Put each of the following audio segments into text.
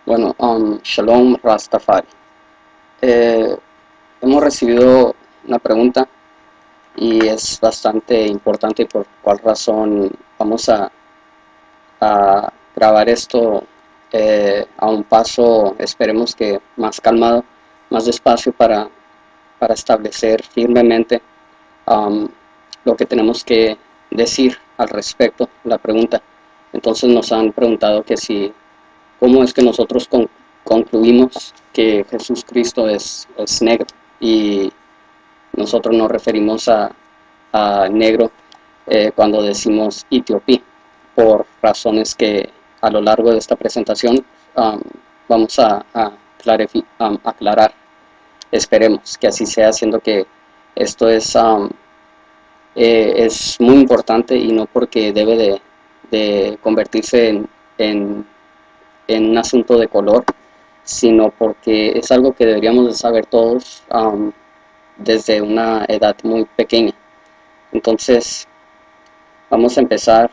Bueno, Shalom Rastafari. Eh, Hemos recibido una pregunta y es bastante importante, y por cuál razón vamos a grabar esto a un paso, esperemos que más calmado, más despacio, para establecer firmemente lo que tenemos que decir al respecto, la pregunta. Entonces nos han preguntado que si cómo es que nosotros concluimos que Jesús Cristo es negro, y nosotros nos referimos a negro cuando decimos Etiopía, por razones que a lo largo de esta presentación vamos a aclarar. Esperemos que así sea, siendo que esto es muy importante, y no porque debe de convertirse en un asunto de color, sino porque es algo que deberíamos de saber todos desde una edad muy pequeña. Entonces vamos a empezar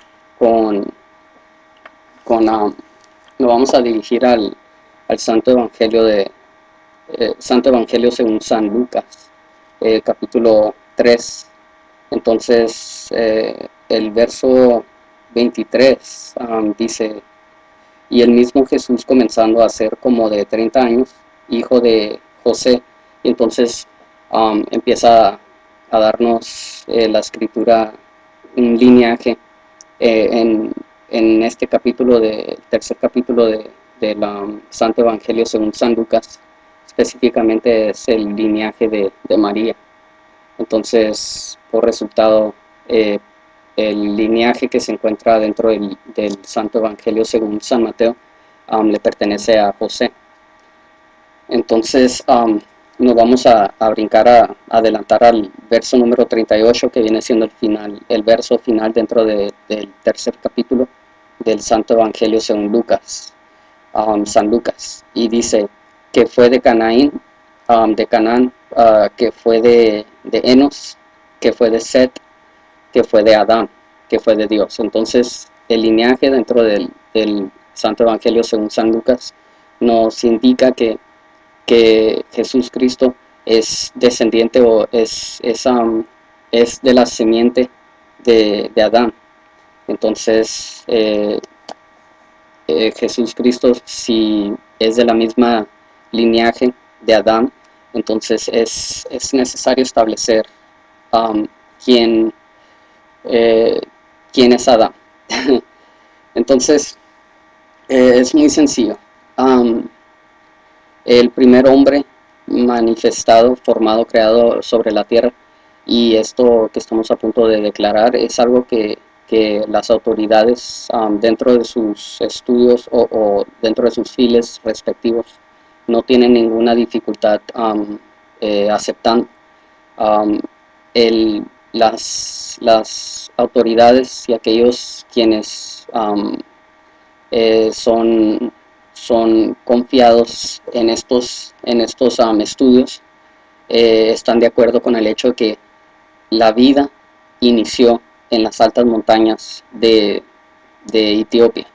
nos vamos a dirigir al Santo Evangelio Santo Evangelio según San Lucas, capítulo 3. Entonces el verso 23 dice: y el mismo Jesús, comenzando a ser como de 30 años, hijo de José. Y entonces empieza a darnos la escritura un lineaje en este capítulo, tercer capítulo del Santo Evangelio según San Lucas. Específicamente es el lineaje de María. Entonces, por resultado, el lineaje que se encuentra dentro del Santo Evangelio según San Mateo le pertenece a José. Entonces nos vamos a brincar, a adelantar al verso número 38, que viene siendo el verso final dentro del tercer capítulo del Santo Evangelio según Lucas, San Lucas, y dice que fue de Canaán, que fue de Enos, que fue de Set, que fue de Adán, que fue de Dios. Entonces el lineaje dentro del Santo Evangelio según San Lucas nos indica que Jesús Cristo es descendiente, o es de la simiente de Adán. Entonces Jesús Cristo, si es de la misma lineaje de Adán, entonces es necesario establecer quién es Adán. Entonces es muy sencillo. El primer hombre manifestado, formado, creado sobre la tierra, y esto que estamos a punto de declarar es algo que las autoridades, dentro de sus estudios o dentro de sus files respectivos, no tienen ninguna dificultad aceptando. Las autoridades y aquellos quienes son confiados en estos estudios, están de acuerdo con el hecho de que la vida inició en las altas montañas de Etiopía.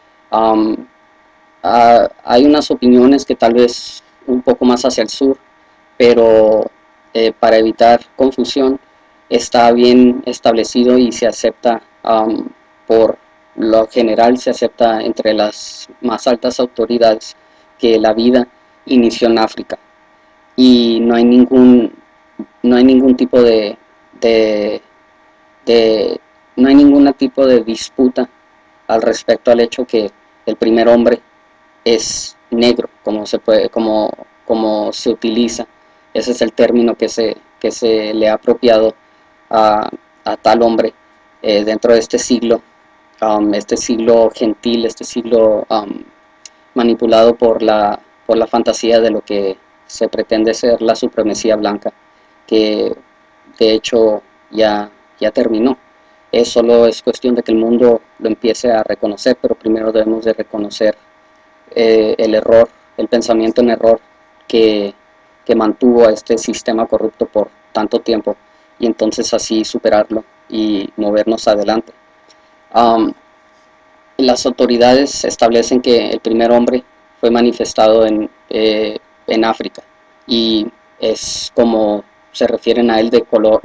Hay unas opiniones que tal vez un poco más hacia el sur, pero para evitar confusión está bien establecido y se acepta, por lo general se acepta entre las más altas autoridades, que la vida inició en África, y no hay ningún tipo de no hay ningún tipo de disputa al respecto al hecho que el primer hombre es negro, como se utiliza. Ese es el término que se le ha apropiado a tal hombre dentro de este siglo gentil, este siglo manipulado por la fantasía de lo que se pretende ser la supremacía blanca, que de hecho ya terminó. Solo es cuestión de que el mundo lo empiece a reconocer, pero primero debemos de reconocer el error, el pensamiento en error que mantuvo a este sistema corrupto por tanto tiempo, y entonces así superarlo y movernos adelante. Las autoridades establecen que el primer hombre fue manifestado en África, y es como se refieren a él de color,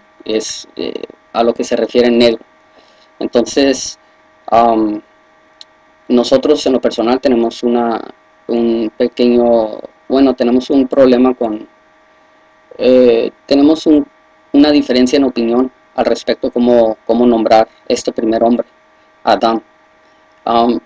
a lo que se refiere en negro. Entonces, nosotros en lo personal tenemos tenemos un problema tenemos una diferencia en opinión al respecto cómo nombrar este primer hombre, Adán. Um,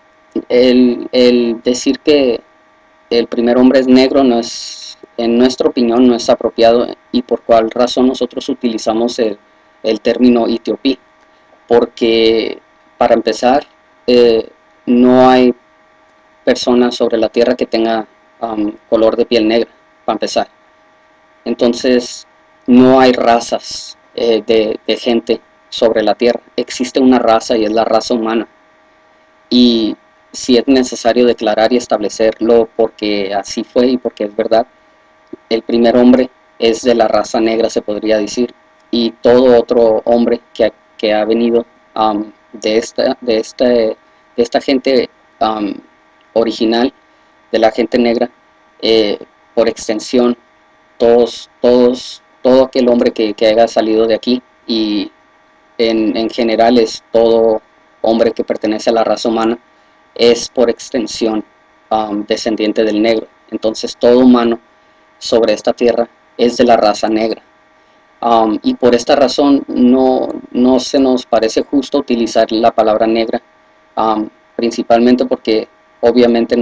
el decir que el primer hombre es negro en nuestra opinión, no es apropiado, y por cuál razón nosotros utilizamos el término etiopí, porque para empezar, no hay personas sobre la tierra que tenga color de piel negra, para empezar. Entonces, no hay razas de gente sobre la tierra. Existe una raza, y es la raza humana. Y si es necesario declarar y establecerlo porque así fue y porque es verdad, el primer hombre es de la raza negra, se podría decir, y todo otro hombre que ha venido de esta gente original, de la gente negra, por extensión, todo aquel hombre que haya salido de aquí, y en general es todo hombre que pertenece a la raza humana, es por extensión descendiente del negro. Entonces todo humano sobre esta tierra es de la raza negra. Y por esta razón no se nos parece justo utilizar la palabra negra, principalmente porque obviamente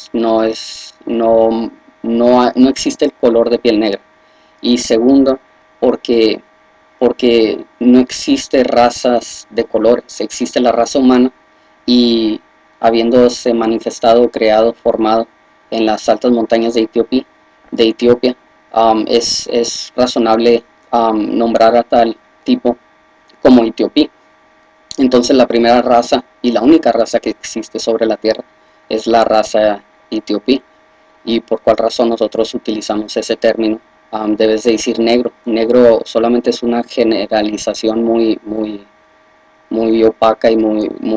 no existe el color de piel negra. Y segundo, porque no existe razas de colores, existe la raza humana, y habiéndose manifestado, creado, formado en las altas montañas de Etiopía, es razonable nombrar a tal tipo como etiopí. Entonces la primera raza y la única raza que existe sobre la tierra es la raza etiopí, y por cuál razón nosotros utilizamos ese término. Debes de decir negro. Negro solamente es una generalización muy opaca y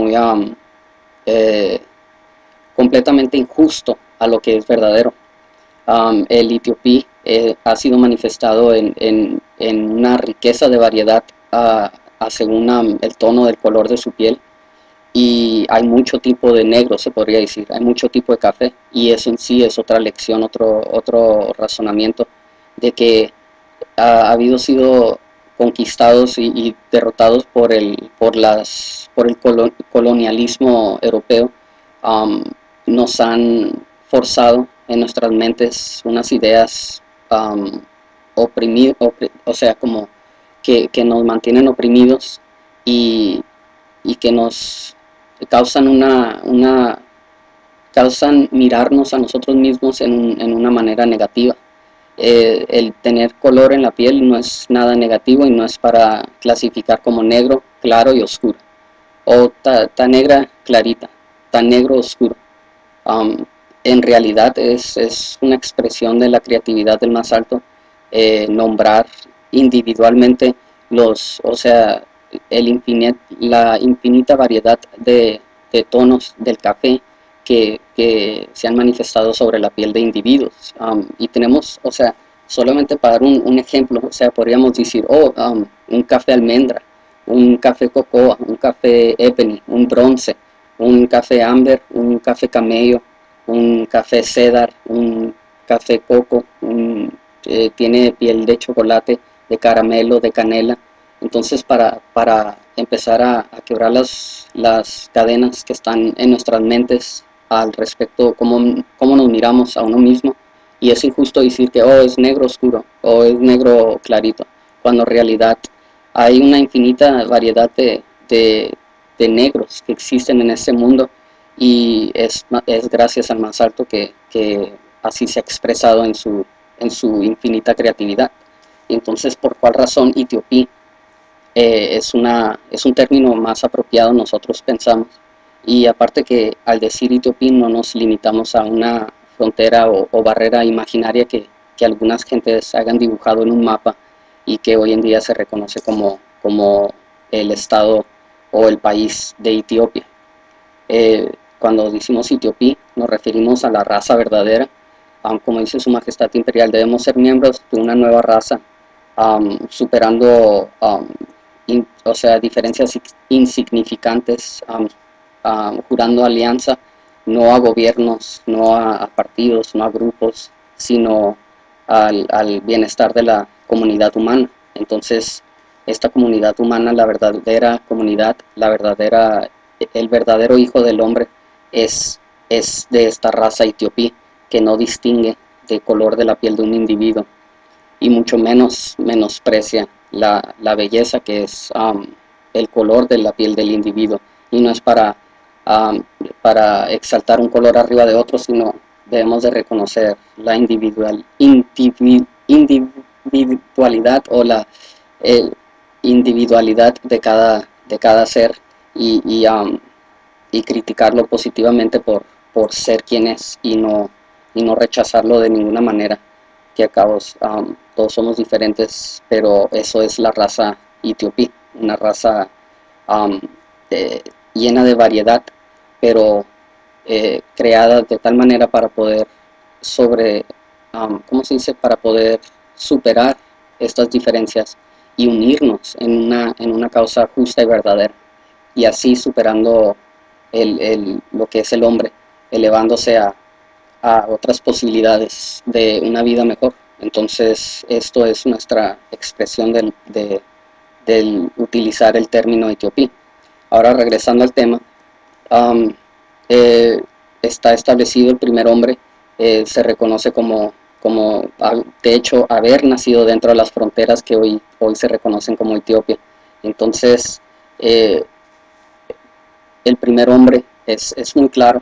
completamente injusto a lo que es verdadero. El etiopí ha sido manifestado en una riqueza de variedad según el tono del color de su piel, y hay mucho tipo de negro, se podría decir, hay mucho tipo de café, y eso en sí es otra lección, otro razonamiento de que ha sido conquistados y derrotados por el colonialismo europeo. Nos han forzado en nuestras mentes unas ideas o sea, como que nos mantienen oprimidos, y que nos causan mirarnos a nosotros mismos en una manera negativa. El tener color en la piel no es nada negativo, y no es para clasificar como negro, claro y oscuro, o tan negra clarita, tan negro oscuro. En realidad es una expresión de la creatividad del más alto, nombrar individualmente o sea, la infinita variedad de tonos del café que se han manifestado sobre la piel de individuos. Y tenemos, o sea, solamente para dar un ejemplo, o sea, podríamos decir, un café almendra, un café cocoa, un café ebony, un bronce, un café amber, un café camello, un café cedar, un café coco, tiene piel de chocolate, de caramelo, de canela. Entonces, para empezar a quebrar las cadenas que están en nuestras mentes al respecto, cómo nos miramos a uno mismo, y es injusto decir que es negro oscuro o es negro clarito, cuando en realidad hay una infinita variedad de negros que existen en este mundo, y es gracias al más alto que así se ha expresado en su infinita creatividad. Y entonces, ¿por cuál razón etiopí es un término más apropiado, nosotros pensamos? Y aparte que al decir etiopí no nos limitamos a una frontera o barrera imaginaria que algunas gentes hayan dibujado en un mapa, y que hoy en día se reconoce como el estado o el país de Etiopía. cuando decimos Etiopía, nos referimos a la raza verdadera. Como dice Su Majestad Imperial, debemos ser miembros de una nueva raza, superando o sea, diferencias insignificantes, jurando alianza, no a gobiernos, no a partidos, no a grupos, sino al bienestar de la comunidad humana. Entonces, esta comunidad humana, la verdadera comunidad, el verdadero hijo del hombre es de esta raza etiopí, que no distingue de color de la piel de un individuo y mucho menos menosprecia la belleza que es el color de la piel del individuo, y no es para exaltar un color arriba de otro, sino debemos de reconocer la individualidad o la individualidad de cada ser, y criticarlo positivamente por ser quien es, y no rechazarlo de ninguna manera, que a cabo todos somos diferentes, pero eso es la raza etiopí, una raza llena de variedad, pero creada de tal manera para poder ¿cómo se dice? Para poder superar estas diferencias y unirnos en una causa justa y verdadera, y así superando lo que es el hombre, elevándose a otras posibilidades de una vida mejor. Entonces, esto es nuestra expresión del utilizar el término etiopí. Ahora, regresando al tema, está establecido el primer hombre, se reconoce como, de hecho, haber nacido dentro de las fronteras que hoy se reconocen como Etiopía. Entonces, el primer hombre es muy claro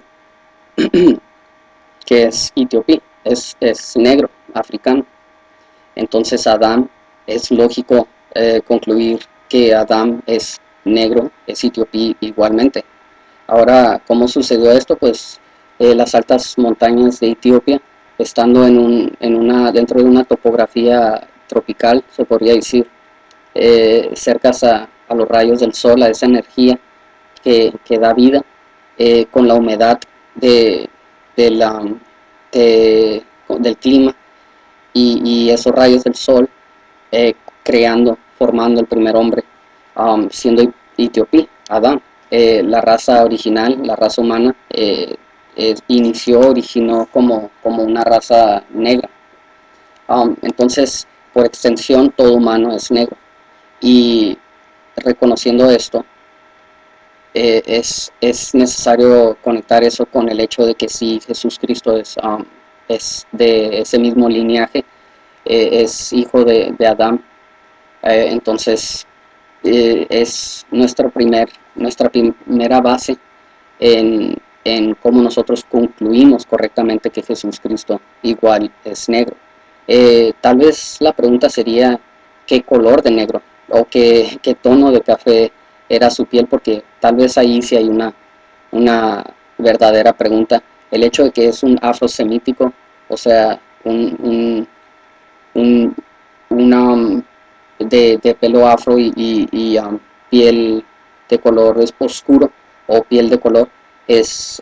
que es etiopí, es negro, africano. Entonces Adán, es lógico concluir que Adán es negro, es etiopí igualmente. Ahora, ¿cómo sucedió esto? Pues las altas montañas de Etiopía, estando dentro de una topografía tropical, se podría decir, cercas a los rayos del sol, a esa energía que da vida, con la humedad del clima, y esos rayos del sol, formando el primer hombre, siendo etiopí, Adán. La raza original, la raza humana, originó como una raza negra. Entonces, por extensión, todo humano es negro. Y reconociendo esto, es necesario conectar eso con el hecho de que si Jesús Cristo es de ese mismo linaje, es hijo de Adán. Entonces, es nuestra primera base en cómo nosotros concluimos correctamente que Jesús Cristo igual es negro. Tal vez la pregunta sería qué color de negro o qué tono de café era su piel, porque tal vez ahí sí hay una verdadera pregunta. El hecho de que es un afrosemítico, o sea, de pelo afro y piel de color oscuro, o piel de color, es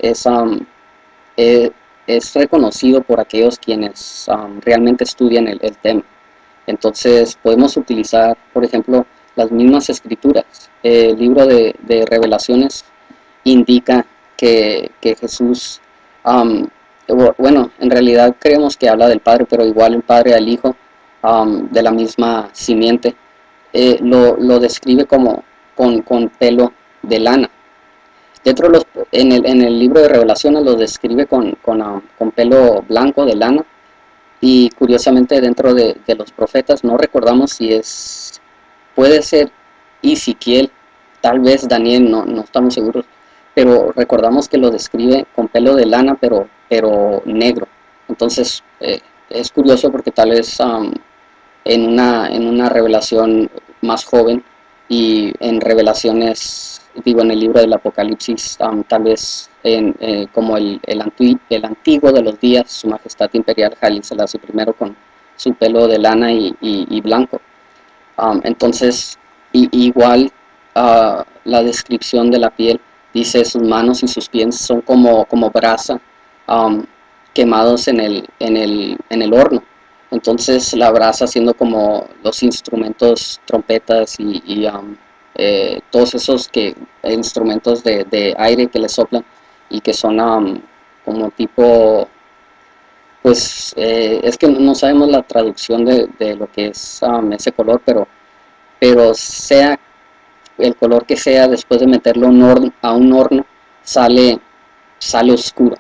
reconocido por aquellos quienes realmente estudian el tema. Entonces podemos utilizar, por ejemplo, las mismas escrituras. El libro de Revelaciones indica que Jesús, bueno, en realidad creemos que habla del Padre, pero igual el Padre al Hijo, de la misma simiente, lo describe como con pelo de lana. En el libro de Revelaciones lo describe con pelo blanco de lana, y curiosamente dentro de los profetas no recordamos si puede ser Ezequiel, tal vez Daniel, no estamos seguros, pero recordamos que lo describe con pelo de lana, pero negro. Entonces es curioso porque tal vez en una revelación más joven, y en revelaciones, digo, en el libro del Apocalipsis, tal vez como el antiguo de los días, Su Majestad Imperial Haile Selassie I, con su pelo de lana y blanco. Entonces, igual la descripción de la piel Dice, sus manos y sus pies son como brasa, um, quemados en el horno. Entonces la brasa siendo como los instrumentos, trompetas y todos esos instrumentos de aire que le soplan y que son como tipo, pues es que no sabemos la traducción de lo que es ese color, pero sea el color que sea, después de meterlo a un horno, sale oscuro,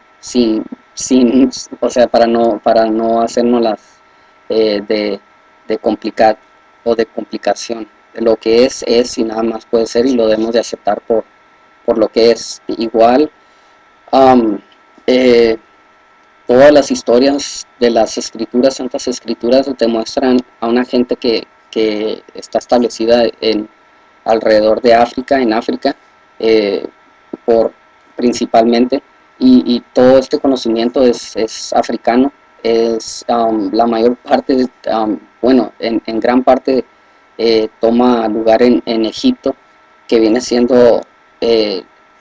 o sea, para no hacernos las de complicar o de complicación. Lo que es y nada más puede ser, y lo debemos de aceptar por lo que es. Igual, um, eh, todas las historias de las escrituras, santas escrituras, demuestran a una gente que está establecida alrededor de África, en África, eh, por principalmente, y todo este conocimiento es africano, es la mayor parte, bueno, en gran parte toma lugar en Egipto, que viene siendo eh,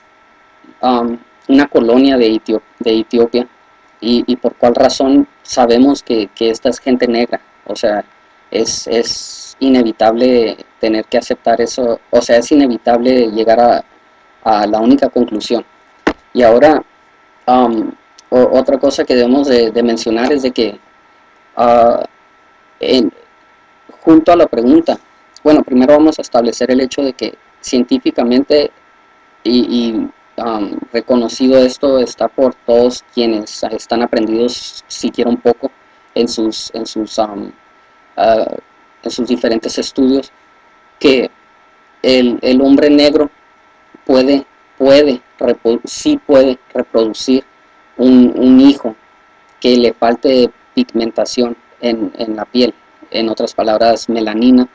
una colonia de Etiopía, y por cuál razón sabemos que esta es gente negra, o sea, es inevitable tener que aceptar eso, o sea, es inevitable llegar a la única conclusión. Y ahora, um, otra cosa que debemos de mencionar es de que uh, en, junto a la pregunta, bueno, primero vamos a establecer el hecho de que científicamente y reconocido esto está por todos quienes están aprendidos siquiera un poco en uh, en sus diferentes estudios, que el hombre negro puede, sí puede reproducir un hijo que le falte pigmentación en la piel, en otras palabras, melanina,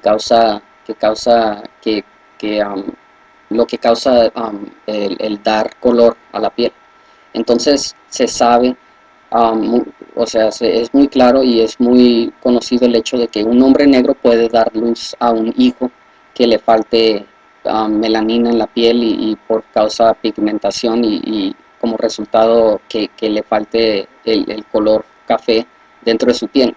que lo que causa el dar color a la piel. Entonces se sabe, o sea, es muy claro y es muy conocido el hecho de que un hombre negro puede dar luz a un hijo que le falte melanina en la piel y por causa de pigmentación y como resultado que le falte el color café dentro de su piel.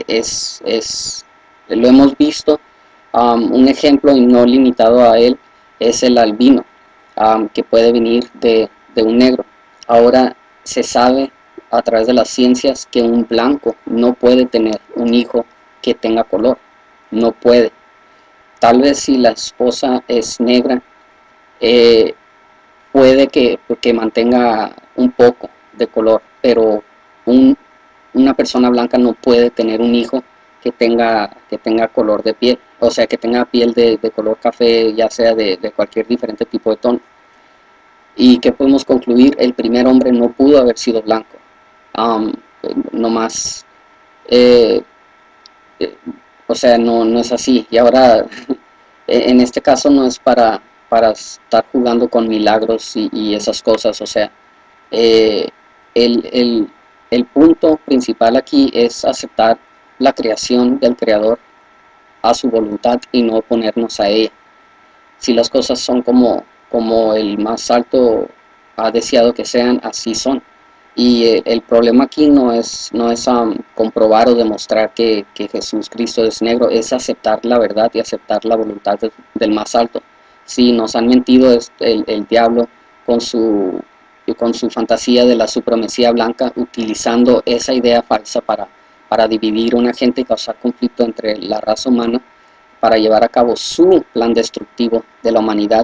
Lo hemos visto, un ejemplo y no limitado a él es el albino, que puede venir de un negro. Ahora se sabe a través de las ciencias que un blanco no puede tener un hijo que tenga color, no puede. Tal vez si la esposa es negra, eh, puede que mantenga un poco de color, pero un, una persona blanca no puede tener un hijo que tenga color de piel, o sea, que tenga piel de color café, ya sea de cualquier diferente tipo de tono. ¿Y que podemos concluir? El primer hombre no pudo haber sido blanco, um, no más, eh, eh, o sea, no es así. Y ahora, en este caso no es para estar jugando con milagros y esas cosas, o sea, eh, el, el, el punto principal aquí es aceptar la creación del Creador a su voluntad y no oponernos a ella. Si las cosas son como el más alto ha deseado que sean, así son. Y el problema aquí no es comprobar o demostrar que Jesús Cristo es negro, es aceptar la verdad y aceptar la voluntad del más alto. Si nos han mentido el diablo con su fantasía de la supremacía blanca, utilizando esa idea falsa para dividir una gente y causar conflicto entre la raza humana, para llevar a cabo su plan destructivo de la humanidad.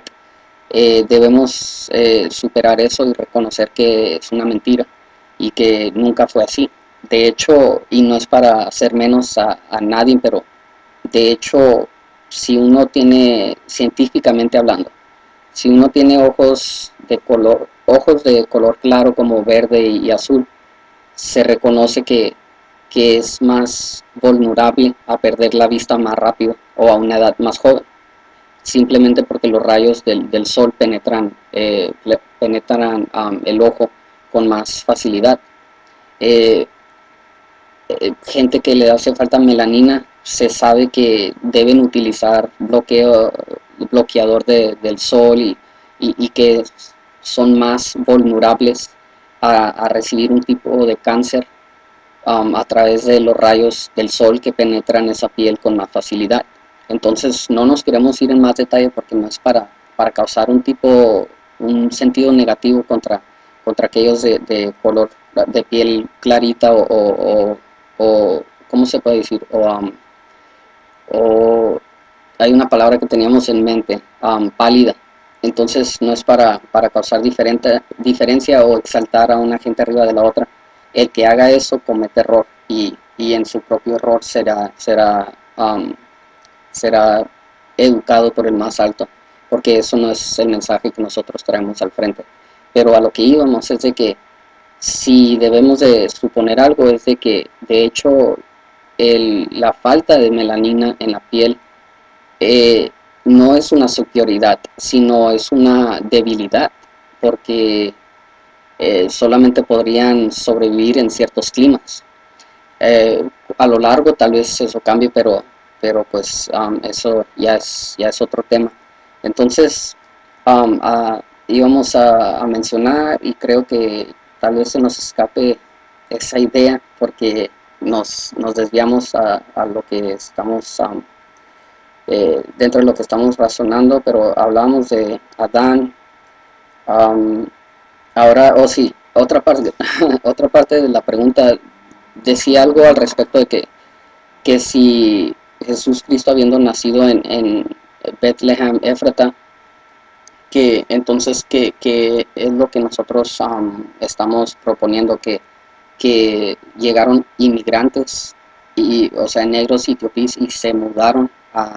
Debemos superar eso y reconocer que es una mentira y que nunca fue así. De hecho, y no es para hacer menos a nadie, pero de hecho, si uno tiene, científicamente hablando, si uno tiene ojos de color claro como verde y azul, se reconoce que es más vulnerable a perder la vista más rápido o a una edad más joven, simplemente porque los rayos del sol penetran el ojo con más facilidad. Eh, Gente que le hace falta melanina, se sabe que deben utilizar bloqueador del sol y que son más vulnerables a recibir un tipo de cáncer a través de los rayos del sol que penetran esa piel con más facilidad. Entonces no nos queremos ir en más detalle porque no es para causar un sentido negativo contra aquellos de color de piel clarita o ¿cómo se puede decir? O hay una palabra que teníamos en mente, pálida. Entonces no es para causar diferencia o exaltar a una gente arriba de la otra. El que haga eso comete error y en su propio error será educado por el más alto, porque eso no es el mensaje que nosotros traemos al frente. Pero a lo que íbamos es de que si debemos de suponer algo es de que de hecho la falta de melanina en la piel no es una superioridad, sino es una debilidad, porque solamente podrían sobrevivir en ciertos climas. A lo largo tal vez eso cambie, pero pues eso ya es otro tema. Entonces íbamos a mencionar y creo que tal vez se nos escape esa idea porque nos desviamos a lo que estamos dentro de lo que estamos razonando, pero hablamos de Adán. um, Ahora, sí, otra parte, otra parte de la pregunta decía algo al respecto de que si Jesús Cristo habiendo nacido en Bethlehem, Éfrata, que entonces que es lo que nosotros estamos proponiendo, que llegaron inmigrantes, o sea, negros etiopíes, y se mudaron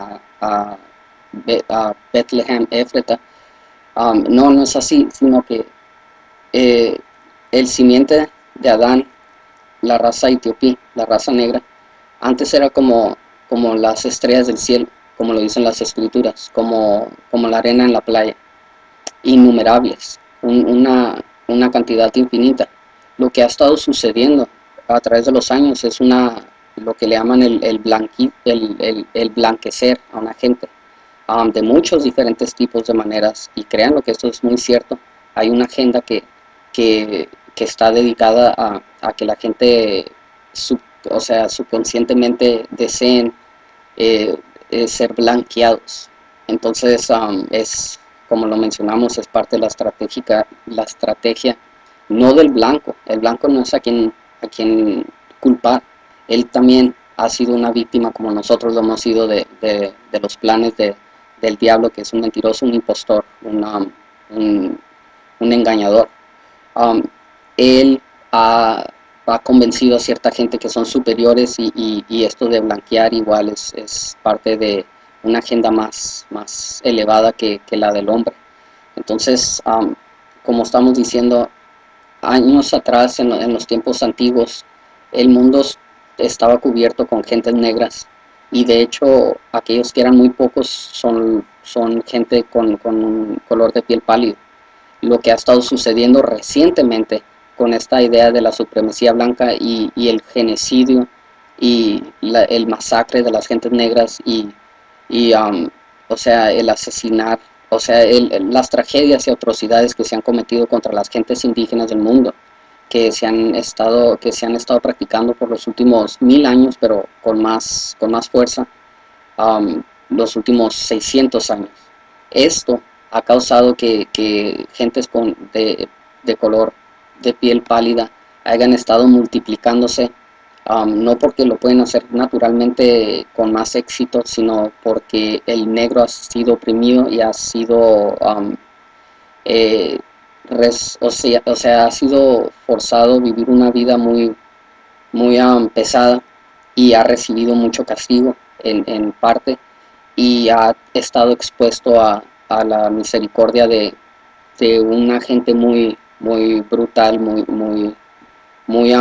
a Bethlehem, Éfrata. No, no es así, sino que eh, el simiente de Adán, la raza etiopí, la raza negra, antes era como las estrellas del cielo, como lo dicen las escrituras, como la arena en la playa, innumerables, una cantidad infinita. Lo que ha estado sucediendo a través de los años es lo que le llaman el blanquecer a una gente, de muchos diferentes tipos de maneras, y créanlo que esto es muy cierto. Hay una agenda que, que está dedicada a que la gente, o sea, subconscientemente deseen ser blanqueados. Entonces, como lo mencionamos, es parte de la estrategia no del blanco. El blanco no es a quien culpar. Él también ha sido una víctima, como nosotros lo hemos sido, de los planes del diablo, que es un mentiroso, un impostor, un engañador. Um, Él ha convencido a cierta gente que son superiores, y esto de blanquear igual es parte de una agenda más elevada que la del hombre. Entonces, como estamos diciendo, años atrás, en los tiempos antiguos, el mundo estaba cubierto con gentes negras, y de hecho aquellos que eran muy pocos son gente con un color de piel pálido. Lo que ha estado sucediendo recientemente con esta idea de la supremacía blanca y el genocidio y el masacre de las gentes negras y o sea, el asesinar, o sea, las tragedias y atrocidades que se han cometido contra las gentes indígenas del mundo, que se han estado practicando por los últimos 1000 años, pero con más fuerza, los últimos 600 años. Esto ha causado que gentes de color de piel pálida hayan estado multiplicándose, no porque lo pueden hacer naturalmente con más éxito, sino porque el negro ha sido oprimido y ha sido, eh, o sea, ha sido forzado a vivir una vida muy pesada, y ha recibido mucho castigo en parte, y ha estado expuesto a la misericordia de una gente muy brutal, muy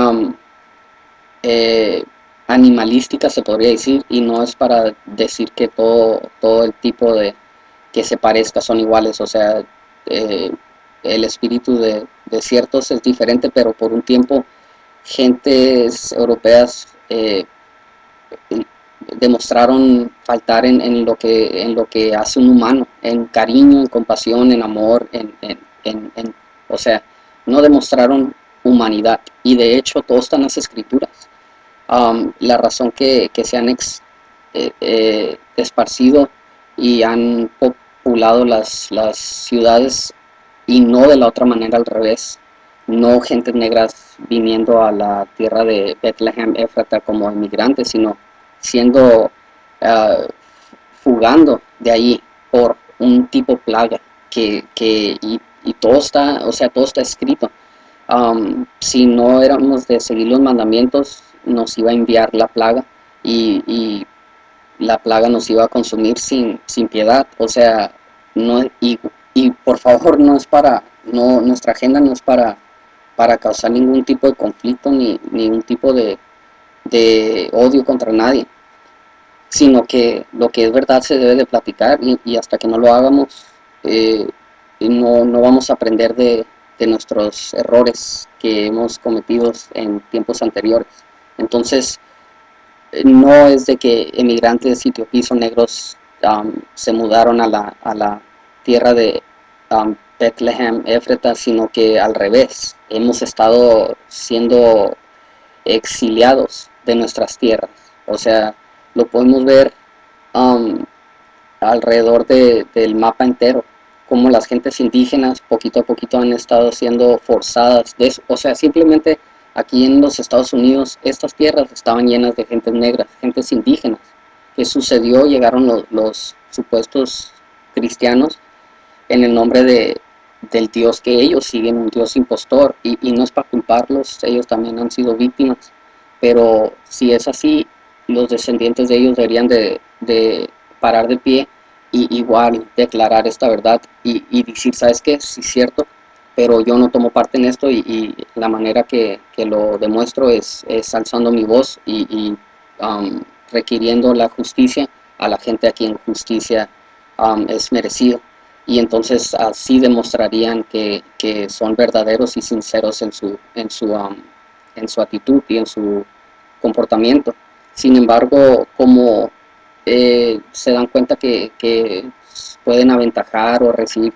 animalística, se podría decir. Y no es para decir que todo el tipo de que se parezca son iguales, o sea, eh, el espíritu de ciertos es diferente, pero por un tiempo gentes europeas demostraron faltar en lo que hace un humano, en cariño, en compasión, en amor, o sea, no demostraron humanidad. Y de hecho todo está en las escrituras. La razón que se han esparcido y han populado las ciudades, y no de la otra manera, al revés, no gentes negras viniendo a la tierra de Bethlehem, Éfrata, como inmigrantes, sino siendo uh, fugando de ahí por un tipo plaga y todo está, o sea, todo está escrito. Si no éramos de seguir los mandamientos, nos iba a enviar la plaga, y la plaga nos iba a consumir sin piedad. O sea, no, y por favor, no es para, no, nuestra agenda no es para causar ningún tipo de conflicto ni ningún tipo de odio contra nadie, sino que lo que es verdad se debe de platicar, y hasta que no lo hagamos, no vamos a aprender de nuestros errores que hemos cometido en tiempos anteriores. Entonces, no es de que emigrantes etiopíes o negros se mudaron a la tierra de Bethlehem, Éfrata, sino que al revés, hemos estado siendo exiliados de nuestras tierras. O sea, lo podemos ver um, alrededor del mapa entero, como las gentes indígenas poquito a poquito han estado siendo forzadas de eso. O sea, simplemente aquí en los Estados Unidos estas tierras estaban llenas de gentes negras, gentes indígenas. ¿Qué sucedió? Llegaron los supuestos cristianos en el nombre del Dios que ellos siguen, un Dios impostor, y no es para culparlos, ellos también han sido víctimas, pero si es así, los descendientes de ellos deberían de parar de pie y igual declarar esta verdad y decir, ¿sabes qué? Sí es cierto, pero yo no tomo parte en esto, y la manera que lo demuestro es alzando mi voz requiriendo la justicia a la gente a quien justicia es merecido. Y entonces así demostrarían que son verdaderos y sinceros en su actitud y en su comportamiento. Sin embargo, como se dan cuenta que pueden aventajar o recibir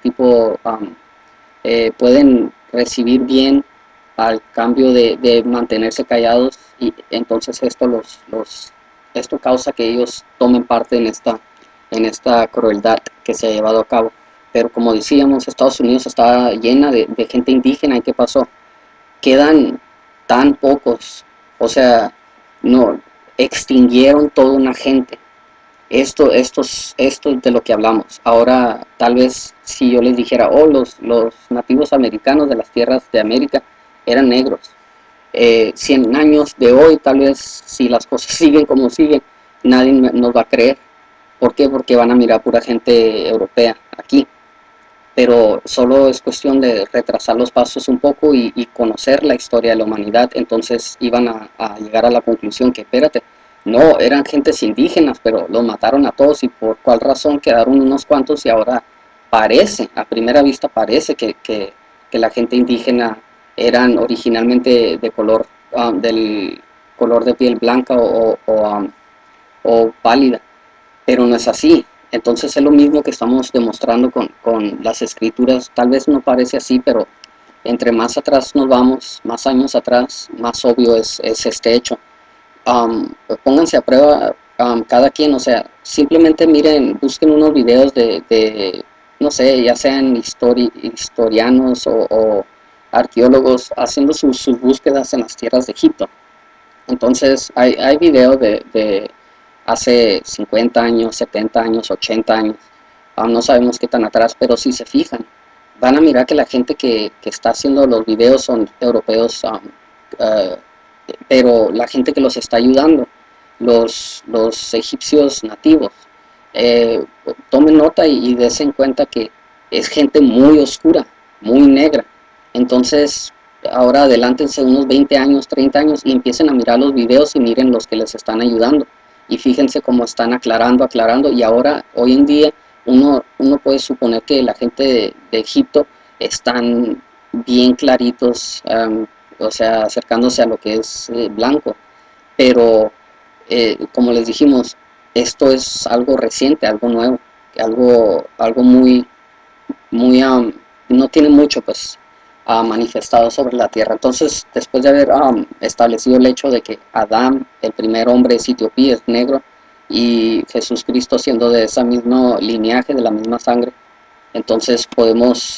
pueden recibir bien al cambio de mantenerse callados, y entonces esto causa que ellos tomen parte en esta crueldad que se ha llevado a cabo. Pero como decíamos, Estados Unidos está llena de gente indígena. ¿Y qué pasó? Quedan tan pocos, o sea, no, extinguieron toda una gente. Esto es de lo que hablamos. Ahora, tal vez si yo les dijera, oh, los nativos americanos de las tierras de América eran negros. 100 años de hoy, tal vez si las cosas siguen como siguen, nadie nos va a creer. ¿Por qué? Porque van a mirar pura gente europea aquí. Pero solo es cuestión de retrasar los pasos un poco y conocer la historia de la humanidad. Entonces iban a llegar a la conclusión que, espérate, no, eran gentes indígenas, pero los mataron a todos, y por cuál razón quedaron unos cuantos, y ahora parece, a primera vista parece que la gente indígena eran originalmente de color, del color de piel blanca o pálida, pero no es así. Entonces es lo mismo que estamos demostrando con las escrituras. Tal vez no parece así, pero entre más atrás nos vamos, más años atrás, más obvio es este hecho. Pónganse a prueba cada quien, o sea, simplemente miren, busquen unos videos no sé, ya sean historianos o arqueólogos haciendo sus búsquedas en las tierras de Egipto. Entonces hay videos de hace 50 años, 70 años, 80 años, no sabemos qué tan atrás, pero si se fijan, van a mirar que la gente que está haciendo los videos son europeos, pero la gente que los está ayudando, los egipcios nativos, tomen nota y dense en cuenta que es gente muy oscura, muy negra. Entonces, ahora adelántense unos 20 años, 30 años, y empiecen a mirar los videos y miren los que les están ayudando. Y fíjense cómo están aclarando, y ahora, hoy en día, uno puede suponer que la gente de Egipto están bien claritos, o sea, acercándose a lo que es blanco, pero como les dijimos, esto es algo reciente, algo nuevo, algo muy, muy, no tiene mucho pues manifestado sobre la tierra. Entonces, después de haber establecido el hecho de que Adán, el primer hombre es etíope, es negro, y Jesús Cristo siendo de ese mismo linaje, de la misma sangre, entonces podemos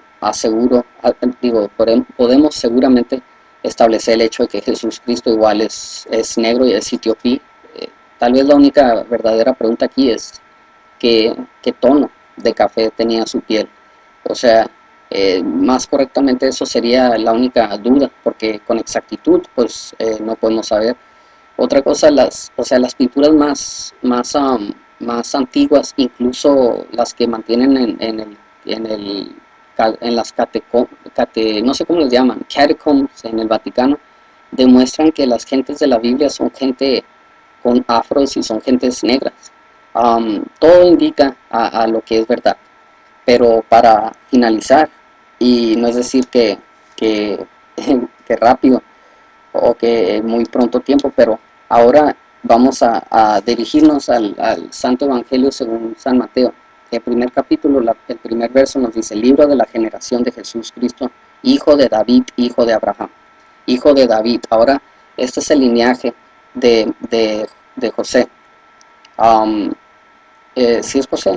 podemos seguramente establecer el hecho de que Jesús Cristo igual es negro y es etíope. Tal vez la única verdadera pregunta aquí es qué tono de café tenía su piel. O sea, más correctamente eso sería la única duda, porque con exactitud pues no podemos saber. Otra cosa, las pinturas más antiguas, incluso las que mantienen en el, en las no sé cómo les llaman, catacombs en el Vaticano, demuestran que las gentes de la Biblia son gente con afros y son gentes negras. Todo indica a lo que es verdad. Pero para finalizar, y no es decir que, que rápido o que muy pronto tiempo, pero ahora vamos a dirigirnos al Santo Evangelio según San Mateo. El primer capítulo, el primer verso nos dice: libro de la generación de Jesús Cristo, hijo de David, hijo de Abraham, hijo de David. Ahora, este es el linaje de José. ¿Sí es José?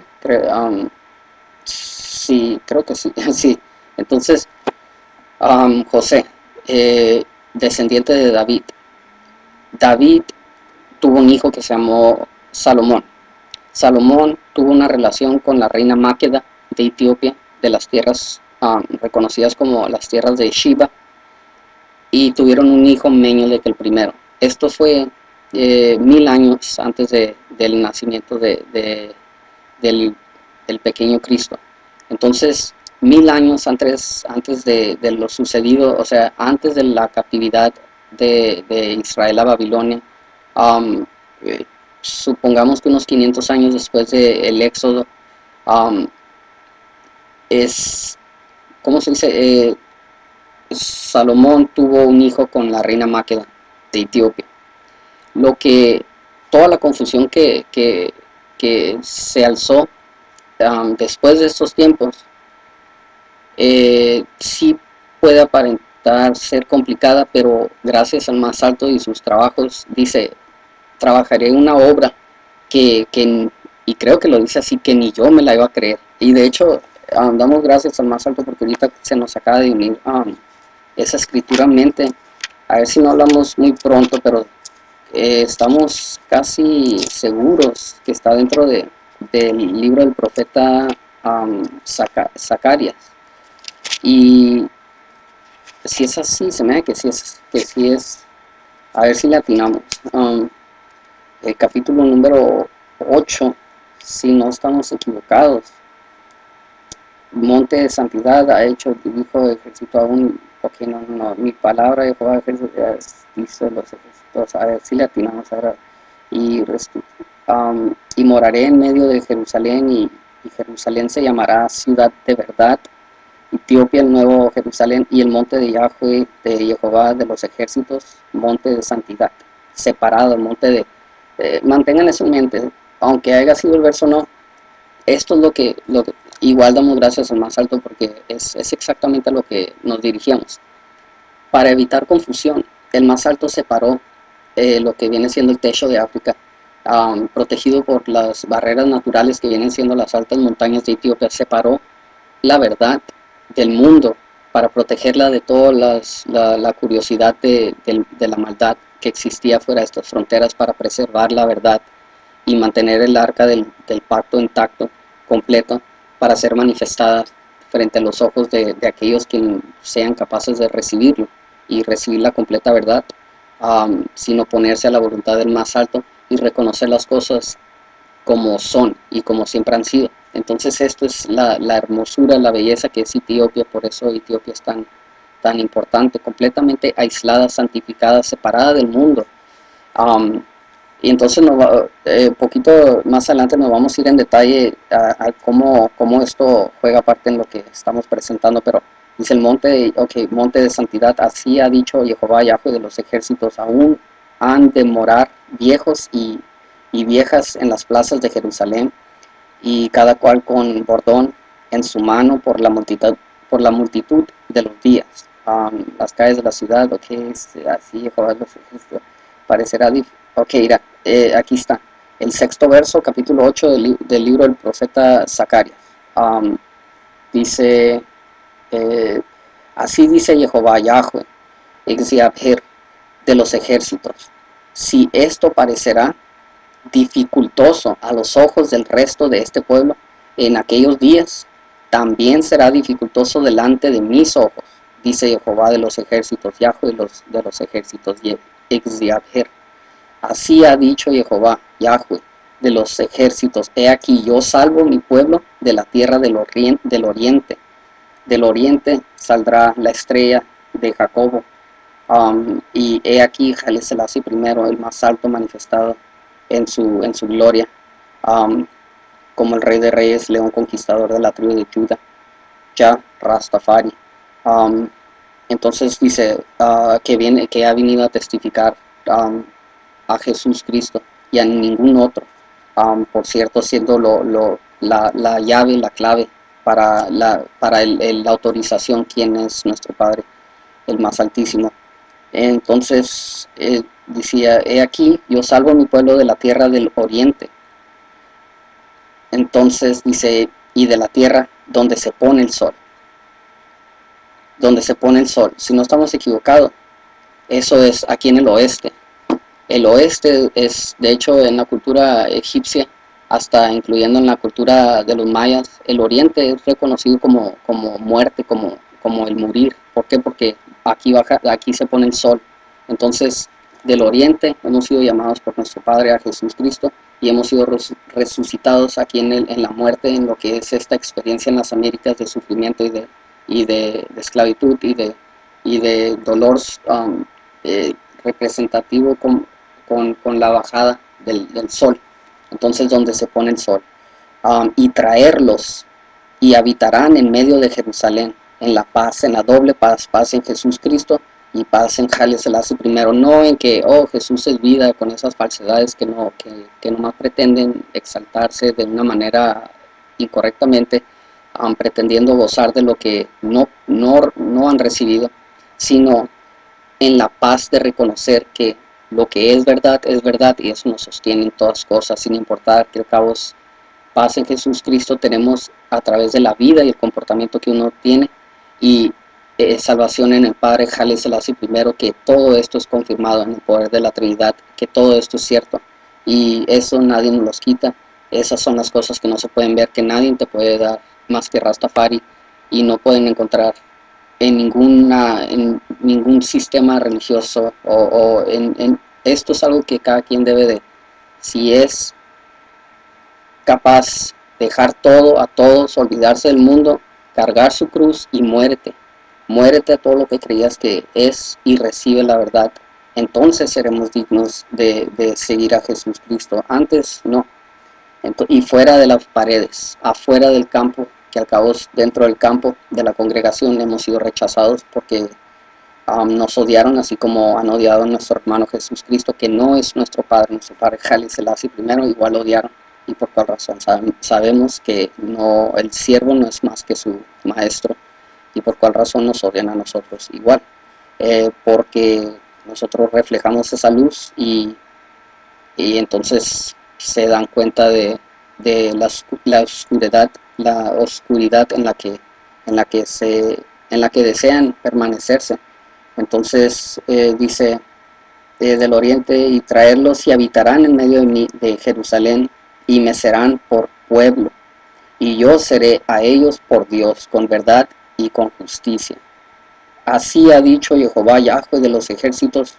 Sí, creo que sí. Sí. Entonces, José, descendiente de David. David tuvo un hijo que se llamó Salomón. Salomón tuvo una relación con la reina Máqueda de Etiopía, de las tierras reconocidas como las tierras de Shiva, y tuvieron un hijo, Meñelec el primero. Esto fue 1000 años antes del nacimiento del pequeño Cristo. Entonces, 1000 años antes de lo sucedido, o sea, antes de la captividad de Israel a Babilonia, um, eh, supongamos que unos 500 años después del Éxodo, um, es, ¿cómo se dice? Salomón tuvo un hijo con la reina Máqueda de Etiopía. Lo que, toda la confusión que se alzó después de estos tiempos, sí puede aparentar ser complicada, pero gracias al más alto y sus trabajos, dice, trabajaré en una obra y creo que lo dice así, que ni yo me la iba a creer. Y de hecho, damos gracias al más alto porque ahorita se nos acaba de unir esa escritura en mente. A ver si no hablamos muy pronto, pero estamos casi seguros que está dentro del libro del profeta Zacarías. Y si es así, se me da que sí es, a ver si le atinamos. El capítulo número 8, si no estamos equivocados. Monte de santidad ha hecho, dijo el ejército aún, porque no, mi palabra de Jehová dice los ejércitos, a ver si le atinamos ahora. Y moraré en medio de Jerusalén, y Jerusalén se llamará ciudad de verdad, Etiopía el nuevo Jerusalén, y el monte de Yahweh, de Jehová de los ejércitos, monte de santidad, separado, el monte mantengan eso en mente, aunque haya sido el verso no, esto es lo que igual damos gracias al más alto, porque es exactamente a lo que nos dirigíamos. Para evitar confusión, el más alto separó lo que viene siendo el techo de África, protegido por las barreras naturales que vienen siendo las altas montañas de Etiopía, separó la verdad del mundo para protegerla de toda la curiosidad de la maldad que existía fuera de estas fronteras, para preservar la verdad y mantener el arca del pacto intacto, completo, para ser manifestada frente a los ojos de aquellos que sean capaces de recibirlo y recibir la completa verdad, sin oponerse a la voluntad del más alto y reconocer las cosas como son y como siempre han sido. Entonces esto es la hermosura, la belleza que es Etiopía. Por eso Etiopía es tan importante, completamente aislada, santificada, separada del mundo. Y entonces poquito más adelante nos vamos a ir en detalle a cómo esto juega parte en lo que estamos presentando, pero dice el monte de santidad, así ha dicho Jehová Yahweh de los ejércitos, aún han de morar viejos y y viejas en las plazas de Jerusalén, y cada cual con bordón en su mano por la multitud de los días. Las calles de la ciudad, ok, así Jehová los ejércitos, parecerá ok, mira, aquí está, el sexto verso, capítulo 8 del libro del profeta Zacarías. Dice, eh, así dice Jehová Yahweh, Exyabher, de los ejércitos, si esto parecerá dificultoso a los ojos del resto de este pueblo en aquellos días, también será dificultoso delante de mis ojos, dice Jehová de los ejércitos, Yahweh de los ejércitos, Exyabher. Así ha dicho Jehová, Yahweh de los ejércitos, he aquí yo salvo mi pueblo de la tierra del oriente. Del oriente saldrá la estrella de Jacobo, y he aquí Haile Selassie primero, el más alto manifestado en su gloria, como el rey de reyes, león conquistador de la tribu de Judá, Ya Rastafari. Entonces dice que ha venido a testificar a Jesús Cristo y a ningún otro, por cierto, siendo la llave, la clave para la autorización, quien es nuestro Padre, el más altísimo. Entonces decía, he aquí, yo salvo a mi pueblo de la tierra del oriente. Entonces dice, y de la tierra donde se pone el sol. Donde se pone el sol. Si no estamos equivocados, eso es aquí en el oeste. El oeste es, de hecho, en la cultura egipcia, hasta incluyendo en la cultura de los mayas, el oriente es reconocido como muerte, como el morir. ¿Por qué? Porque aquí se pone el sol. Entonces, del oriente hemos sido llamados por nuestro Padre a Jesús Cristo y hemos sido resucitados aquí en la muerte, en lo que es esta experiencia en las Américas de sufrimiento y de esclavitud y de dolor representativo con la bajada del sol. Entonces, donde se pone el sol, y traerlos, y habitarán en medio de Jerusalén, en la paz, en la doble paz, paz en Jesús Cristo y paz en Haile Selassie primero, no en que, Jesús es vida, con esas falsedades que nomás pretenden exaltarse de una manera incorrectamente, pretendiendo gozar de lo que no han recibido, sino en la paz de reconocer que lo que es verdad y eso nos sostiene en todas cosas, sin importar que al cabo paz en Jesús Cristo tenemos a través de la vida y el comportamiento que uno tiene, y salvación en el Padre Haile Selassie primero, que todo esto es confirmado en el poder de la Trinidad, que todo esto es cierto, y eso nadie nos los quita. Esas son las cosas que no se pueden ver, que nadie te puede dar más que Rastafari, y no pueden encontrar en ningún sistema religioso esto es algo que cada quien debe de, si es capaz, dejar todo a todos, olvidarse del mundo, cargar su cruz y muérete a todo lo que creías que es y recibe la verdad. Entonces seremos dignos de seguir a Jesús Cristo. Antes no. Y fuera de las paredes, afuera del campo, que al cabo dentro del campo de la congregación hemos sido rechazados porque nos odiaron, así como han odiado a nuestro hermano Jesús Cristo, que no es nuestro Padre Haile Selassie primero, igual lo odiaron. ¿Y por cuál razón? Sabemos que el siervo no es más que su maestro. ¿Y por cuál razón nos odian a nosotros igual? Porque nosotros reflejamos esa luz y entonces se dan cuenta de la oscuridad en la que desean permanecerse. Entonces dice, del oriente, y traerlos y habitarán en medio de Jerusalén, y me serán por pueblo, y yo seré a ellos por Dios, con verdad y con justicia. Así ha dicho Jehová Yahweh de los ejércitos,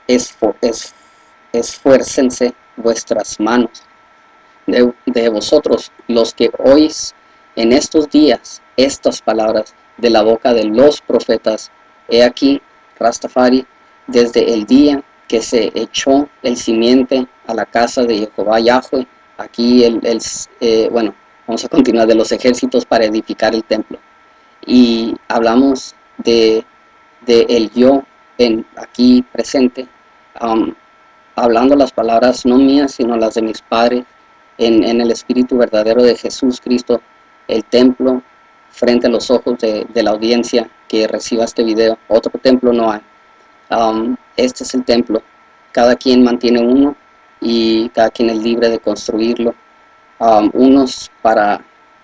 esfuércense vuestras manos de vosotros, los que oís en estos días estas palabras de la boca de los profetas. He aquí, Rastafari, desde el día que se echó el simiente a la casa de Jehová Yahweh, aquí bueno, vamos a continuar, de los ejércitos para edificar el templo. Y hablamos de el yo aquí presente, hablando las palabras no mías, sino las de mis padres, en el Espíritu verdadero de Jesús Cristo, el templo frente a los ojos de la audiencia que reciba este video. Otro templo no hay. Este es el templo. Cada quien mantiene uno y cada quien es libre de construirlo. Unos para,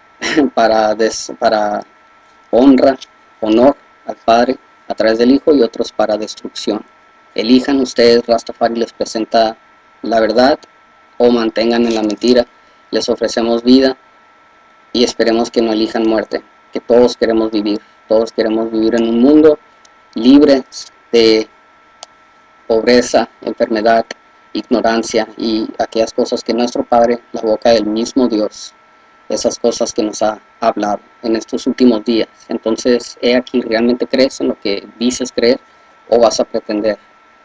para honra, honor al Padre a través del Hijo, y otros para destrucción. Elijan ustedes. Rastafari les presenta la verdad o mantengan en la mentira. Les ofrecemos vida y esperemos que no elijan muerte, que todos queremos vivir en un mundo libre de pobreza, enfermedad, ignorancia y aquellas cosas que nuestro Padre, la boca del mismo Dios, esas cosas que nos ha hablado en estos últimos días. Entonces, he aquí, ¿realmente crees en lo que dices creer o vas a pretender?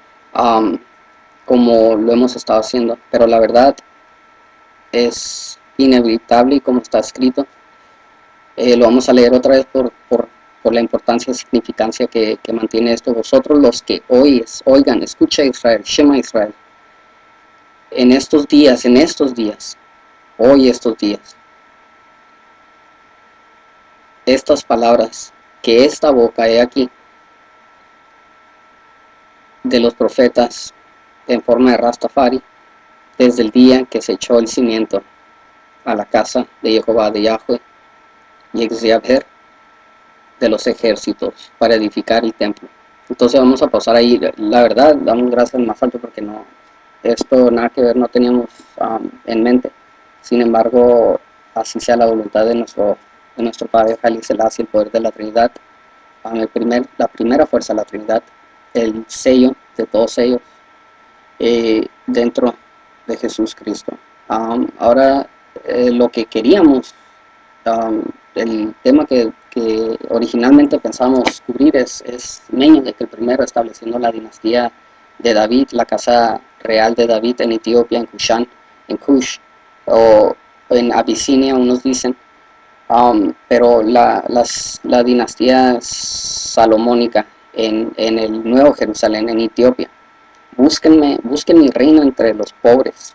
Como lo hemos estado haciendo, pero la verdad es inevitable, y como está escrito, lo vamos a leer otra vez por la importancia y significancia que mantiene esto. Vosotros los que oigan, escucha Israel, Shema Israel, en estos días, hoy estos días, estas palabras que esta boca he aquí de los profetas en forma de Rastafari, desde el día que se echó el cimiento a la casa de Jehová de Yahweh y Exyabher de los ejércitos para edificar el templo. Entonces vamos a pasar ahí. La verdad, damos gracias más alto porque no, esto nada que ver, no teníamos en mente. Sin embargo, así sea la voluntad de nuestro Padre Haile Selassie, el poder de la Trinidad, la primera fuerza de la Trinidad, el sello de todos ellos dentro de Jesús Cristo. Ahora lo que queríamos, el tema que originalmente pensábamos cubrir es Meñique, el primero, estableciendo la dinastía de David, la casa real de David en Etiopía, en Kushan, en Kush, o en Abisinia, unos dicen, pero la dinastía salomónica en el Nuevo Jerusalén, en Etiopía. Busquen mi reino entre los pobres,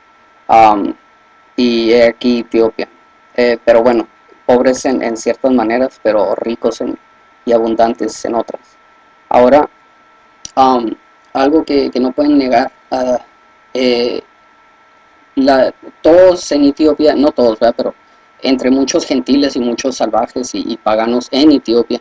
y he aquí Etiopía. Pero bueno, pobres en ciertas maneras, pero ricos y abundantes en otras. Ahora, algo que no pueden negar, todos en Etiopía, no todos, ¿verdad? Pero entre muchos gentiles y muchos salvajes y paganos en Etiopía,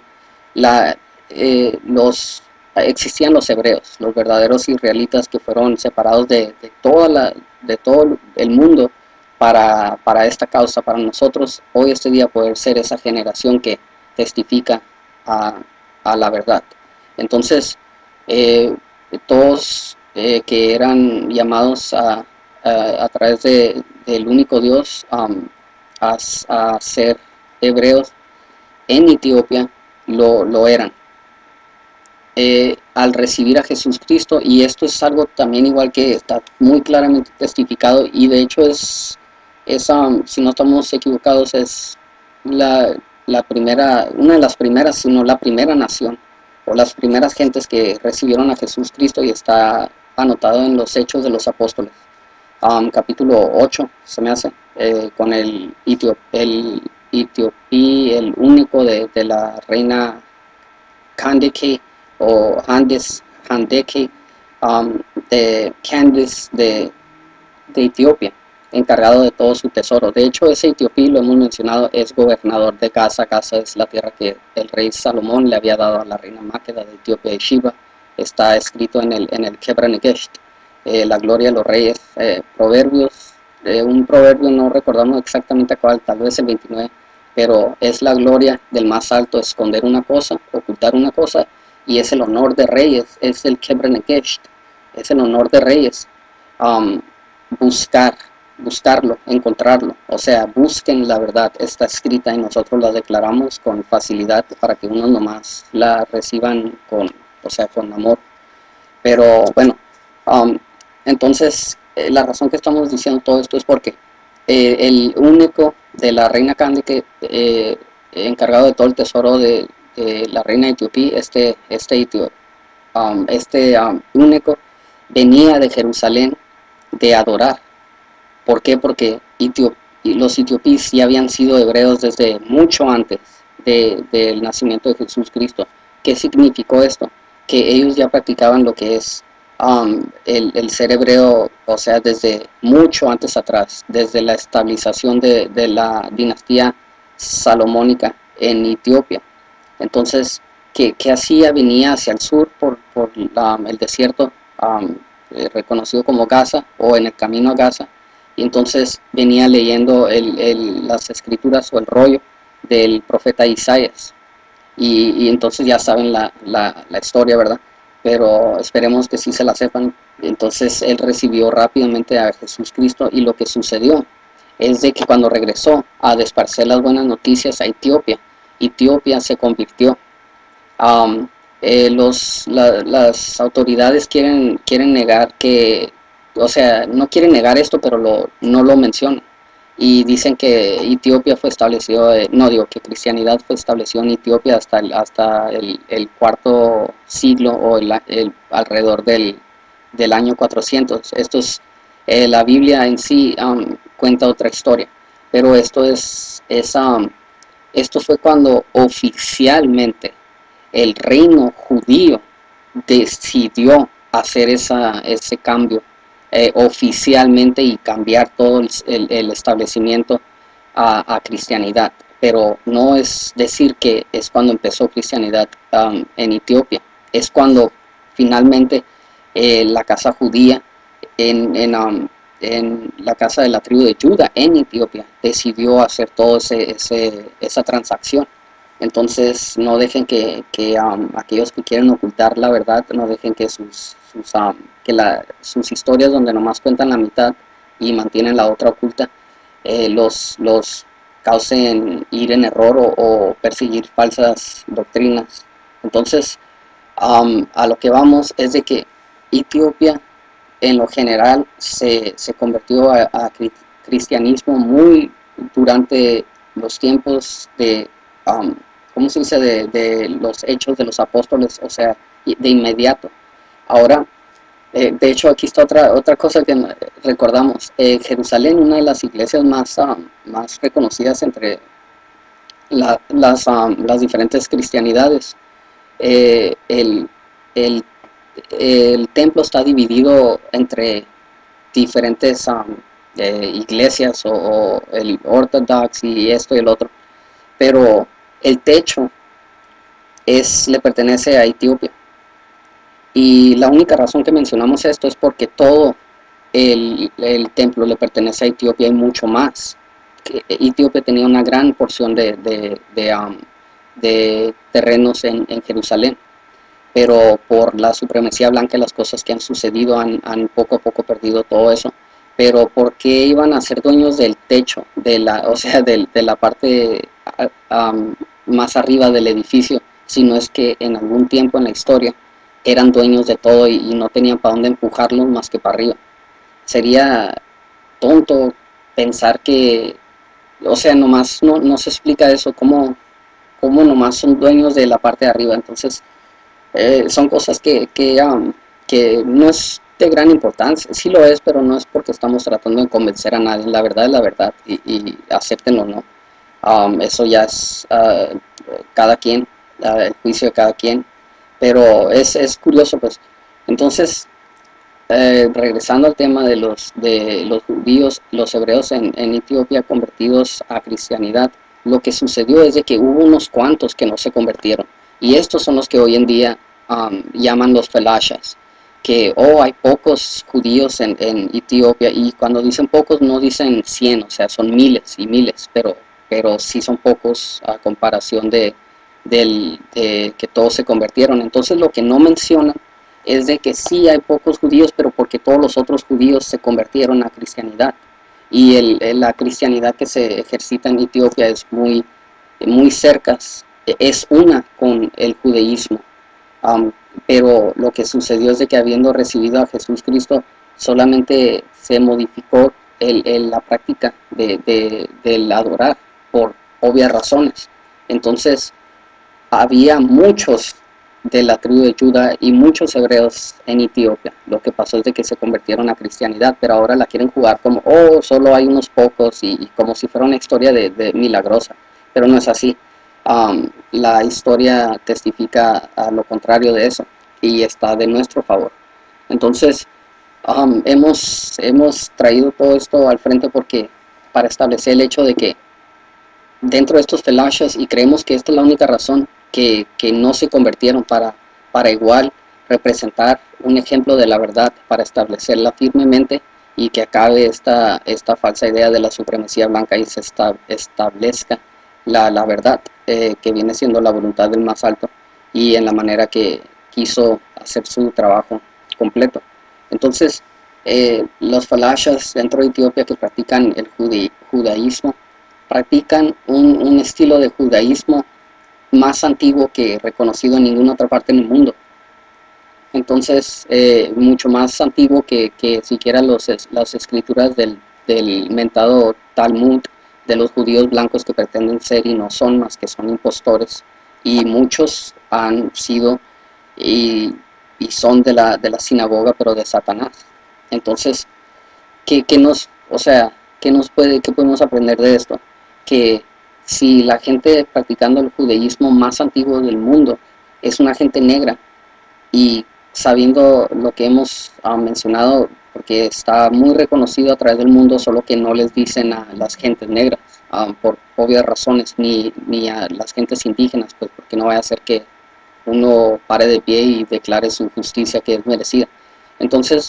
existían los hebreos, los verdaderos israelitas que fueron separados de todo el mundo para esta causa, para nosotros hoy este día poder ser esa generación que testifica a la verdad. Entonces, todos que eran llamados a través del único Dios a ser hebreos en Etiopía, lo eran. Al recibir a Jesús Cristo, y esto es algo también igual que está muy claramente testificado, y de hecho si no estamos equivocados, es una de las primeras, si no la primera nación, o las primeras gentes que recibieron a Jesús Cristo, y está anotado en los Hechos de los Apóstoles, capítulo 8, se me hace, con el Etiopí, el único de la reina Kandake, o Handeke, de Candace de Etiopía, encargado de todo su tesoro. De hecho, ese etiopí, lo hemos mencionado, es gobernador de Gaza. Gaza es la tierra que el rey Salomón le había dado a la reina Máqueda de Etiopía y Shiva. Está escrito en el Kebra Negesht, la gloria de los reyes. Proverbios, un proverbio, no recordamos exactamente cuál, tal vez el 29, pero es la gloria del más alto, esconder una cosa, ocultar una cosa, y es el honor de reyes, es el Kebra Negesht, es el honor de reyes. Buscarlo, encontrarlo, o sea, busquen la verdad, está escrita y nosotros la declaramos con facilidad para que unos nomás la reciban con amor. Pero bueno, entonces la razón que estamos diciendo todo esto es porque el único de la reina Kandake, encargado de todo el tesoro de la reina de Etiopía, único venía de Jerusalén de adorar. ¿Por qué? Porque los etíopes ya habían sido hebreos desde mucho antes del nacimiento de Jesús Cristo. ¿Qué significó esto? Que ellos ya practicaban lo que es el ser hebreo, o sea, desde mucho antes atrás, desde la estabilización de la dinastía salomónica en Etiopía. Entonces, ¿qué hacía? Venía hacia el sur por el desierto reconocido como Gaza, o en el camino a Gaza, y entonces venía leyendo las escrituras o el rollo del profeta Isaías, y entonces ya saben la historia, ¿verdad? Pero esperemos que sí se la sepan. Entonces él recibió rápidamente a Jesús Cristo, y lo que sucedió es de que cuando regresó a esparcer las buenas noticias a Etiopía, Etiopía se convirtió. Um, las autoridades quieren negar que, o sea, no quieren negar esto, pero no lo mencionan. Y dicen que Etiopía fue establecido, no digo que cristianidad fue establecida en Etiopía hasta el cuarto siglo, o alrededor del año 400. La Biblia en sí cuenta otra historia, pero esto fue cuando oficialmente el reino judío decidió hacer ese cambio oficialmente, y cambiar todo el establecimiento a cristianidad. Pero no es decir que es cuando empezó cristianidad en Etiopía, es cuando finalmente la casa judía en la casa de la tribu de Judá en Etiopía decidió hacer toda esa transacción. Entonces no dejen que aquellos que quieren ocultar la verdad, no dejen que sus historias, donde nomás cuentan la mitad y mantienen la otra oculta, los causen ir en error, o perseguir falsas doctrinas. Entonces a lo que vamos es de que Etiopía en lo general se convirtió a cristianismo muy durante los tiempos ¿cómo se dice?, de los hechos de los apóstoles, o sea, de inmediato. Ahora, de hecho, aquí está otra cosa que recordamos. Jerusalén, una de las iglesias más reconocidas entre las diferentes cristianidades, el, el el templo está dividido entre diferentes iglesias, o el Orthodox y esto y el otro, pero el techo le pertenece a Etiopía, y la única razón que mencionamos esto es porque todo el templo le pertenece a Etiopía, y mucho más. Etiopía tenía una gran porción de terrenos en Jerusalén, pero por la supremacía blanca y las cosas que han sucedido han poco a poco perdido todo eso. Pero ¿por qué iban a ser dueños del techo, o sea, de la parte más arriba del edificio, si no es que en algún tiempo en la historia eran dueños de todo, y no tenían para dónde empujarlos más que para arriba? Sería tonto pensar que, o sea, nomás no se explica eso, cómo nomás son dueños de la parte de arriba. Entonces son cosas que no es de gran importancia. Sí lo es, pero no es porque estamos tratando de convencer a nadie. La verdad es la verdad, y acéptenlo o no. Eso ya es cada quien, el juicio de cada quien, pero es curioso, pues. Entonces, regresando al tema de los judíos, los hebreos en Etiopía convertidos a cristianidad, lo que sucedió es de que hubo unos cuantos que no se convirtieron, y estos son los que hoy en día llaman los felashas, que hay pocos judíos en Etiopía, y cuando dicen pocos no dicen 100, o sea, son miles y miles, pero sí son pocos a comparación de que todos se convirtieron. Entonces lo que no mencionan es de que sí hay pocos judíos, pero porque todos los otros judíos se convirtieron a cristianidad, y la cristianidad que se ejercita en Etiopía es muy cerca, es una con el judaísmo. Pero lo que sucedió es de que, habiendo recibido a Jesús Cristo, solamente se modificó la práctica del adorar, por obvias razones. Entonces había muchos de la tribu de Judá y muchos hebreos en Etiopía. Lo que pasó es de que se convirtieron a cristianidad, pero ahora la quieren jugar como, oh, solo hay unos pocos y como si fuera una historia de milagrosa, pero no es así. La historia testifica a lo contrario de eso y está de nuestro favor. Entonces, hemos traído todo esto al frente porque para establecer el hecho de que dentro de estos felashas, y creemos que esta es la única razón que no se convirtieron para igual representar un ejemplo de la verdad, para establecerla firmemente y que acabe esta falsa idea de la supremacía blanca y se establezca la verdad, que viene siendo la voluntad del más alto y en la manera que quiso hacer su trabajo completo. Entonces, los falashas dentro de Etiopía que practican el judaísmo practican un estilo de judaísmo más antiguo que reconocido en ninguna otra parte en el mundo. Entonces, mucho más antiguo que siquiera las escrituras del mentado Talmud de los judíos blancos que pretenden ser y no son, más que son impostores. Y muchos han sido y son de la sinagoga, pero de Satanás. Entonces, ¿qué podemos aprender de esto? Que si la gente practicando el judaísmo más antiguo del mundo es una gente negra, y sabiendo lo que hemos mencionado, porque está muy reconocido a través del mundo, solo que no les dicen a las gentes negras, por obvias razones, ni a las gentes indígenas, pues porque no vaya a ser que uno pare de pie y declare su justicia que es merecida. Entonces,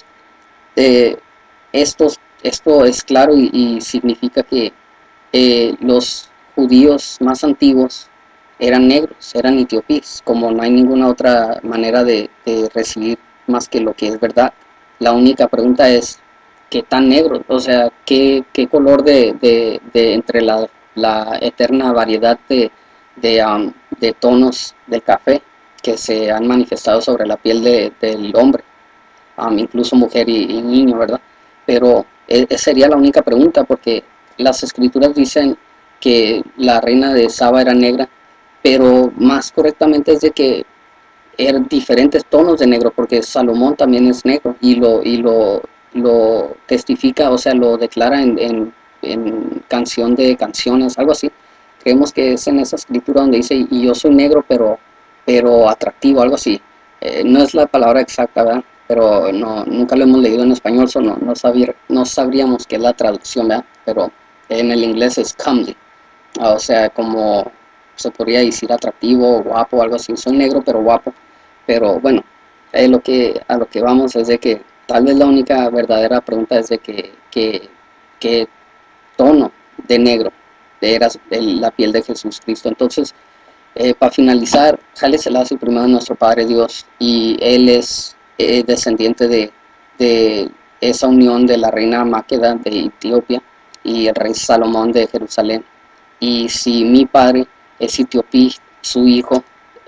esto es claro y significa que los judíos más antiguos eran negros, eran etiopíes, como no hay ninguna otra manera de recibir más que lo que es verdad. La única pregunta es, ¿qué tan negro? O sea, ¿qué color entre la eterna variedad de tonos del café que se han manifestado sobre la piel del hombre, incluso mujer y niño, ¿verdad? Pero esa sería la única pregunta, porque las escrituras dicen que la reina de Saba era negra, pero más correctamente es de que eran diferentes tonos de negro, porque Salomón también es negro y lo testifica, o sea, lo declara en canción de canciones, algo así. Creemos que es en esa escritura donde dice, y yo soy negro, pero atractivo, algo así. No es la palabra exacta, ¿verdad? Pero nunca lo hemos leído en español, no sabríamos qué es la traducción, ¿verdad? Pero en el inglés es comely, o sea, como se podría decir atractivo, guapo, algo así. Soy negro pero guapo, pero bueno, a lo que vamos es de que tal vez la única verdadera pregunta es de qué tono de negro era la piel de Jesús Cristo. Entonces, para finalizar, Haile Selassie primero nuestro Padre Dios, y él es descendiente de esa unión de la reina Máqueda de Etiopía y el rey Salomón de Jerusalén. Y si mi padre es etiopí, su hijo,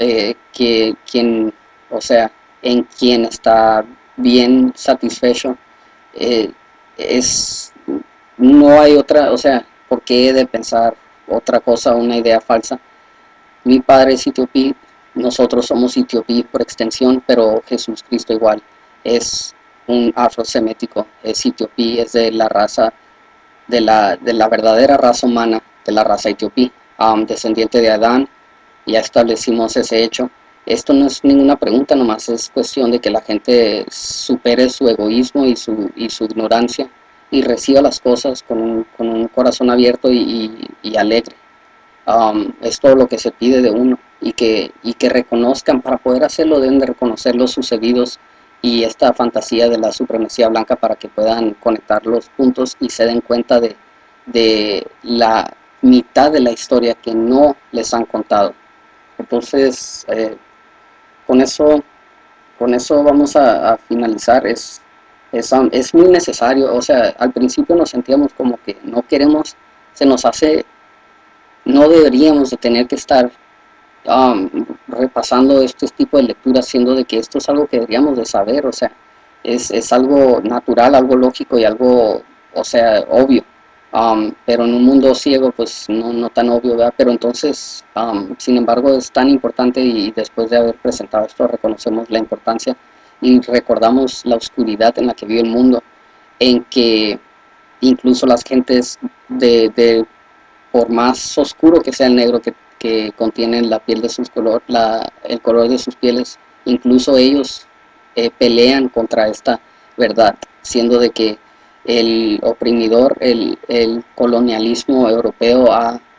o sea, en quien está bien satisfecho, eh, es, no hay otra, o sea, ¿por qué he de pensar otra cosa, una idea falsa? Mi padre es etiopí, nosotros somos etiopí por extensión, pero Jesús Cristo igual es un afrosemético, es etiopí, es de la raza, de la verdadera raza humana, de la raza etiopí, descendiente de Adán. Ya establecimos ese hecho. Esto no es ninguna pregunta, nomás es cuestión de que la gente supere su egoísmo y su ignorancia y reciba las cosas con un corazón abierto y alegre. Es todo lo que se pide de uno, y que reconozcan. Para poder hacerlo deben de reconocer los sucedidos y esta fantasía de la supremacía blanca, para que puedan conectar los puntos y se den cuenta de la mitad de la historia que no les han contado. Entonces, con eso vamos a finalizar. Es muy necesario. O sea, al principio nos sentíamos como que no queremos, se nos hace, no deberíamos de tener que estar repasando este tipo de lecturas, siendo de que esto es algo que deberíamos de saber. O sea, es algo natural, algo lógico y algo, o sea, obvio. pero en un mundo ciego pues no tan obvio, ¿verdad? Pero entonces, sin embargo, es tan importante, y después de haber presentado esto reconocemos la importancia y recordamos la oscuridad en la que vive el mundo, en que incluso las gentes por más oscuro que sea el negro que contiene la piel de sus color, el color de sus pieles, incluso ellos pelean contra esta verdad, siendo de que el oprimidor, el colonialismo europeo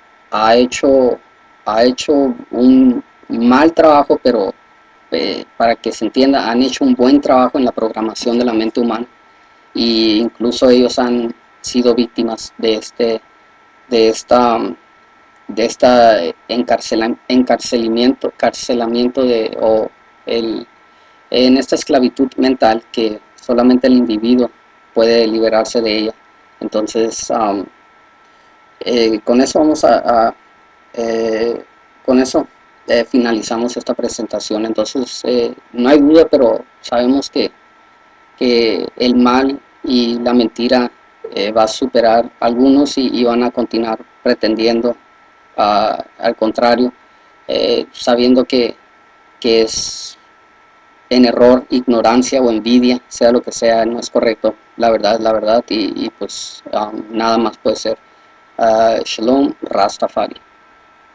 ha hecho un mal trabajo, pero para que se entienda, han hecho un buen trabajo en la programación de la mente humana, y incluso ellos han sido víctimas de esta encarcelamiento en esta esclavitud mental que solamente el individuo puede liberarse de ella. Entonces, con eso eh, con eso finalizamos esta presentación. Entonces, no hay duda, pero sabemos que el mal y la mentira va a superar a algunos, y van a continuar pretendiendo al contrario, sabiendo que es en error, ignorancia o envidia, sea lo que sea, no es correcto. La verdad es la verdad, y pues nada más puede ser. Shalom Rastafari.